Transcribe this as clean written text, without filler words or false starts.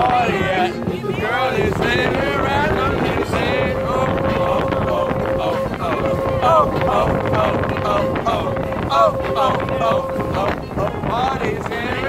party at? The girl is sitting around the music. Oh, oh, oh, oh, oh, oh, oh, oh, oh, oh, oh, oh, oh, oh, oh, party's in